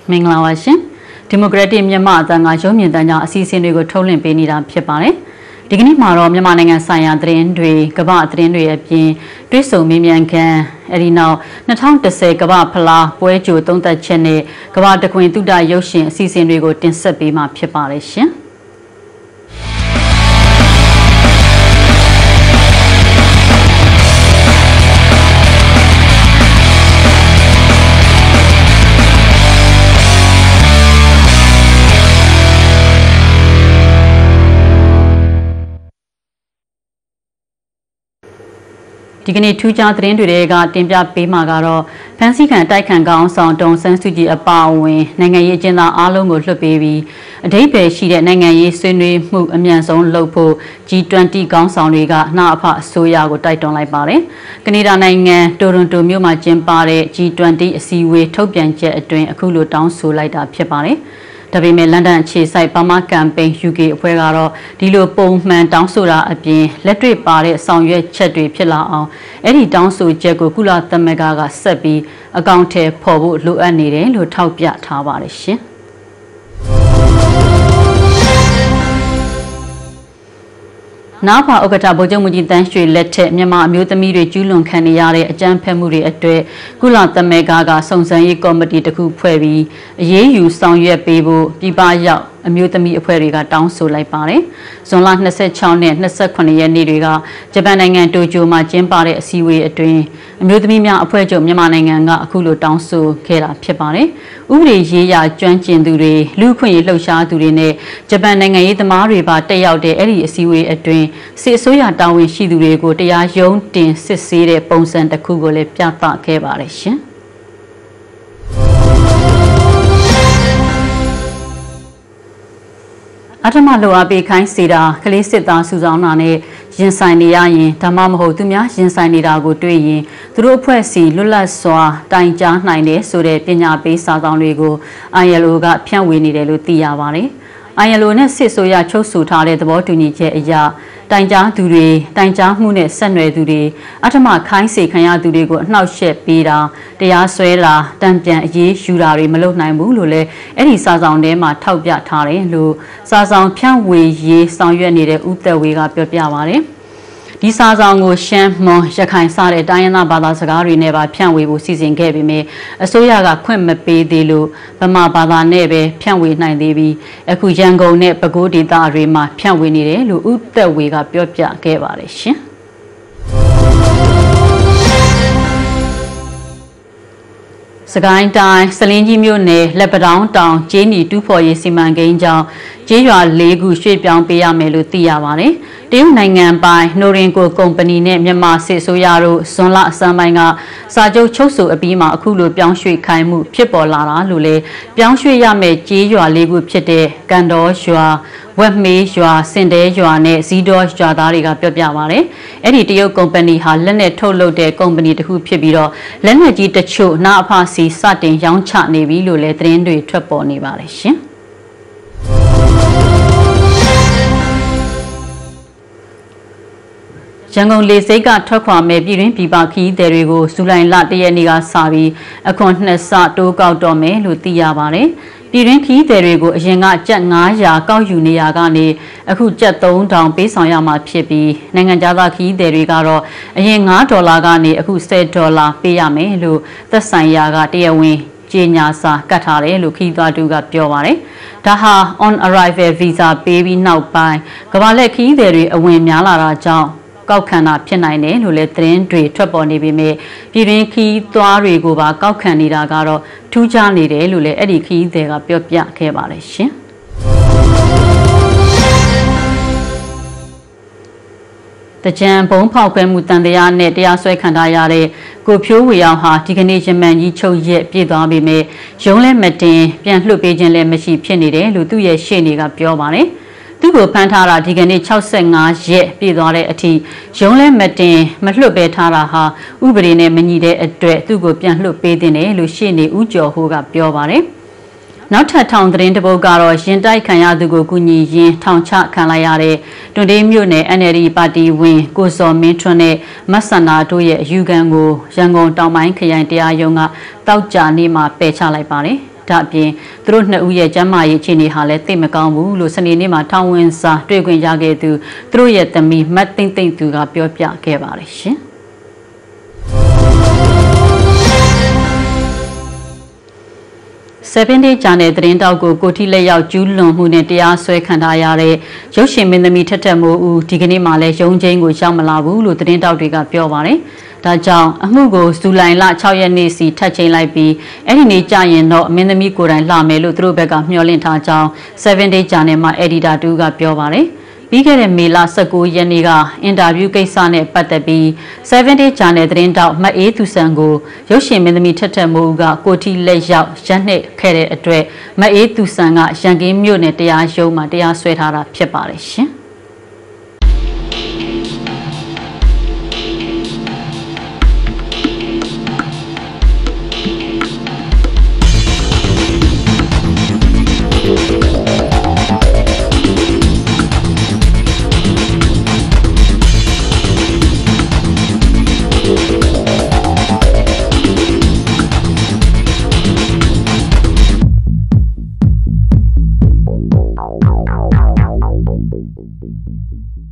မင်္ဂလာပါရှင်ဒီမိုကရက်တစ်မြန်မာအသံကရုံးမြင့်တန်းကြောင့်အစီအစဉ်တွေကိုထုတ်လွှင့်ပေးနေတာဖြစ်ပါတယ်ဒီကနေ့မှာတော့မြန်မာနိုင်ငံဆိုင်ရာသတင်းတွေကမ္ဘာသတင်းတွေအပြင်တွဲဆုံမေးမြန်းခန်းအဲဒီနောက်2010ကမ္ဘာဖလားပွဲကြိုသုံးသက်ချက်နဲ့ကမ္ဘာတခွင်တုဒရုပ်ရှင်အစီအစဉ်တွေကိုတင်ဆက်ပေးမှာဖြစ်ပါတယ်ရှင်ဒီကနေ့ထူးခြားသတင်းတွေကတင်ပြပေးမှာကတော့ဖန်စီခံတိုက်ခံကောင်းဆောင်တုံဆန်းစုကြည်အပါအဝင်နိုင်ငံရေးအကျဉ်းသားအားလုံးကိုလွှတ်ပေးပြီးအဓိပ္ပာယ်ရှိတဲ့နိုင်ငံရေးဆွေးနွေးမှုအမြန်ဆုံးလုပ်ဖို့ G20 ကောင်းဆောင်တွေကနှာအဖအစိုးရကိုတိုက်တွန်းလိုက်ပါတယ်။ကနေဒါနိုင်ငံတိုရွန်တိုမြို့မှာကျင်းပတဲ့ G20 အစည်းအဝေးထုတ်ပြန်ချက်အတွင်းအခုလိုတောင်းဆိုလိုက်တာဖြစ်ပါတယ်။ဒါပေမဲ့လန်ဒန်အခြေစိုက်ပါမာကမ်ပိန်း UK အဖွဲ့ကတော့ဒီလိုပုံမှန်တောင်းဆိုတာအပြင်လက်တွေ့ပါတဲ့ဆောင်ရွက်ချက်တွေဖြစ်လာအောင်အဲ့ဒီတောင်းဆိုချက်ကိုကုလသမဂ္ဂကဆက်ပြီးအကောင့်ထဲပေါ်ဖို့လိုအပ်နေတယ်လို့ထောက်ပြထားပါတယ်ရှင်နာဖာဥက္ကဋ္ဌဗိုလ်ချုပ်မှုကြီးတန်းရွှေလက်ထက်မြန်မာအမျိုးသမီးတွေကျူးလွန်ခံနေရတဲ့အကြမ်းဖက်မှုတွေအတွက်ကုလသမဂ္ဂကစုံစမ်းရေးကော်မတီတစ်ခုဖွဲ့ပြီးအရေးယူဆောင်ရွက်ပေးဖို့ပြည်ပရောက်အမျိုးသမီးအဖွဲ့တွေကတောင်းဆိုလိုက်ပါတယ်။ဇွန်လ26နဲ့28ရက်နေ့တွေကဂျပန်နိုင်ငံတိုကျိုမှာကျင်းပတဲ့အစည်းအဝေးအတွင်းအမျိုးသမီးများအဖွဲ့ချုပ်မြန်မာနိုင်ငံကအခုလိုတောင်းဆိုခဲ့တာဖြစ်ပါတယ်။ဥပဒေရေးရာကျွမ်းကျင်သူတွေလူ့အခွင့်အရေးလှုပ်ရှားသူတွေနဲ့ဂျပန်နိုင်ငံရေးသမားတွေပါတက်ရောက်တဲ့အဲ့ဒီအစည်းအဝေးအတွင်းစစ်အစိုးရတာဝန်ရှိသူတွေကိုတရားရုံးတင်စစ်ဆေးတဲ့ပုံစံတစ်ခုကိုလည်းပြသခဲ့ပါတယ်ရှင်။အထမလိုအပ်ပေးခိုင်းစေတာကလေးစစ်သားစုဆောင်တာနဲ့ရင်ဆိုင်နေရရင်ဒါမှမဟုတ်သူများရင်ဆိုင်နေတာကိုတွေ့ရင်သူတို့အဖွဲ့စီလွတ်လပ်စွာတိုင်ကြားနိုင်တယ်ဆိုတဲ့ပညာပေးစာဆောင်တွေကို ILO ကဖြန့်ဝေနေတယ်လို့သိရပါတယ်။ ILO နဲ့စစ်ဆိုရချုပ်ဆိုထားတဲ့သဘောတူညီချက်အရတိုင်ကြားသူတွေတိုင်ကြားမှုနဲ့ဆက်နွယ်သူတွေအထမခိုင်းစေခံရသူတွေကိုအနှောက်အယှက်ပေးတာတရားစွဲတာတံပြန်အရေးယူတာတွေမလုပ်နိုင်ဘူးလို့လည်းအဲ့ဒီစာဆောင်ထဲမှာထောက်ပြထားတယ်လို့စာဆောင်ဖြန့်ဝေရေးဆောင်ရွက်နေတဲ့ဦးသက်ဝေကပြောပြပါတယ်ဒီစာဆောင်ကိုရှမ်းမွန်ရခိုင်စတဲ့တိုင်းရင်းသားဘာသာစကားတွေနဲ့ပါဖြန့်ဝေဖို့စီစဉ်ခဲ့ပေမဲ့အစိုးရကခွင့်မပေးသေးလို့ဗမာဘာသာနဲ့ပဲဖြန့်ဝေနိုင်သေးပြီးအခုရန်ကုန်နဲ့ပဲခူးဒေသတွေမှာဖြန့်ဝေနေတယ်လို့ဦးသက်ဝေကပြောပြခဲ့ပါတယ်ရှင်စကိုင်းတိုင်းစလင်းကြီးမြို့နယ်လက်ပတောင်းတောင်ကျေးနီတူးဖော်ရေးစီမံကိန်းကြောင့်ကျေးရွာ၄ခုရွှေ့ပြောင်းပေးရမယ်လို့သိရပါတယ်။တရုတ်နိုင်ငံပိုင်နိုရင်ကိုကုမ္ပဏီနဲ့မြန်မာစစ်ဆိုရတို့ဇွန်လအစမ်းပိုင်းကစာချုပ်ချုပ်ဆိုအပြီးမှာအခုလိုပြောင်းရွှေ့ခိုင်းမှုဖြစ်ပေါ်လာတာလို့လည်းပြောင်းရွှေ့ရမယ့်ကျေးရွာ၄ခုဖြစ်တဲ့ကန်တော်ရွာဝက်မေးရွာစင်တဲရွာနဲ့ဇီးတော်ရွာသားတွေကပြောပြပါတယ်။အဲ့ဒီတရုတ်ကုမ္ပဏီဟာလက်နက်ထုတ်လုပ်တဲ့ကုမ္ပဏီတစ်ခုဖြစ်ပြီးတော့လက်နက်ကြီးတချို့နာအဖစီစတင်ရောင်းချနေပြီလို့လည်းသတင်းတွေထွက်ပေါ်နေပါတယ်ရှင်။ရန်ကုန်လေဆိပ်ကထွက်ခွာမဲ့ပြည်တွင်းပြည်ပခီးသည်တွေကိုဇူလိုင်လ1ရက်နေ့ကစပြီးအခွန်2ဆတိုးကောက်တော့မယ်လို့သိရပါတယ်။ပြည်တွင်းခီးသည်တွေကိုအရင်ကကျပ်900ကောက်ယူနေရကနေအခုကျပ်3000ပေးဆောင်ရမှာဖြစ်ပြီးနိုင်ငံခြားသားခီးသည်တွေကတော့အရင်$9ကနေအခု$10ပေးရမယ်လို့သက်ဆိုင်ရာကတရားဝင်ကြေညာစာကတ်ထားတယ်လို့ခီးသွားသူကပြောပါတယ်။ဒါဟာ on arrival visa ပေးပြီးနောက်ပိုင်းကမ္ဘာလက်ခီးသည်တွေအဝင်များလာတာကြောင့်ကောက်ခံတာဖြစ်နိုင်တယ်လို့လည်းသတင်းတွေထွက်ပေါ်နေပေမဲ့ပြည်တွင်းခီးသွားတွေကိုပါကောက်ခံနေတာကတော့ထူးခြားနေတယ်လို့လည်းအဲ့ဒီခီးတွေကပြောပြခဲ့ပါတယ်ရှင်တကြံဘုံဖောက်ခွဲမှုတန်တရားနဲ့တရားစွဲခံထားရတဲ့ကိုဖြိုးဝေအောင်ဟာဒီကနေ့ရမန်ကြီးချုပ်ရက်ပြည့်သွားပြီမဲ့ရုံးလဲမတင်ပြန်လွှတ်ပေးခြင်းလည်းမရှိဖြစ်နေတယ်လို့သူ့ရဲ့ရှေ့နေကပြောပါတယ်သူ့ကိုဖမ်းထားတာဒီကနေ့65ရက်ပြည့်သွားတဲ့အထိရုံးလဲမတင်မလွှတ်ပေးထားတာဟာဥပဒေနဲ့မညီတဲ့အတွက်သူ့ကိုပြန်လွှတ်ပေးတင်တယ်လို့ရှေ့နေဦးကျော်ဟိုးကပြောပါတယ်နောက်ထပ်ထောင်သတင်းတစ်ပုဒ်ကတော့ရင်တိုက်ခံရသူကိုကူညီရင်းထောင်ချခံလိုက်ရတဲ့တွန်တေးမြို့နယ် NLD ပါတီဝင်ကိုစော်မင်းထွန်းနဲ့မဆန္ဒတို့ရဲ့အယူခံကိုရန်ကုန်တောင်ပိုင်းခရိုင်တရားရုံးကတောက်ကြနေ့မှာပယ်ချလိုက်ပါတယ်ဒါအပြင်သူတို့နှစ်ဦးရဲ့ကျန်းမာရေးအခြေအနေဟာလည်းသိမကောင်းဘူးလို့စနေနေ့မှာထောင်ဝင်စာတွေ့ခွင့်ရခဲ့သူသူတို့ရဲ့သမီးမတ်သိမ့်သိမ့်သူကပြောပြခဲ့ပါတယ်ရှင်7 day ကြာတဲ့သတင်းတောက်ကိုထိလက်ရောက်ကျူးလွန်မှုနဲ့တရားစွဲခံထားရတဲ့ရုပ်ရှင်မင်းသမီးထက်ထက်မိုးဦးဒီကနေ့မှလည်းရုံးချင်းကိုရောက်မလာဘူးလို့သတင်းတောက်တွေကပြောပါတယ်။ဒါကြောင့်အမှုကိုဇူလိုင်လ6ရက်နေ့စီထပ်ချိန်လိုက်ပြီးအဲ့ဒီနေ့ကြာရင်တော့မင်းသမီးကိုယ်တိုင်လာမယ်လို့သူတို့ဘက်ကမျှော်လင့်ထားကြောင်း7 day ကြာနေမှာ editor တူကပြောပါတယ်။ပြီးခဲ့တဲ့မေလ19ရက်နေ့ကအင်တာဗျူးကိစ္စနဲ့ပတ်သက်ပြီး7 day ကြာတဲ့သတင်းတောက်မအေးသူဆန်ကိုရုပ်ရှင်မင်းသမီးထက်ထက်မိုးဦးကကိုထိလက်ရောက်ရက်နှစ်ခဲ့တဲ့အတွက်မအေးသူဆန်ကရန်ကင်းမြို့နယ်တရားရုံးမှာတရားစွဲထားတာဖြစ်ပါတယ်ရှင်။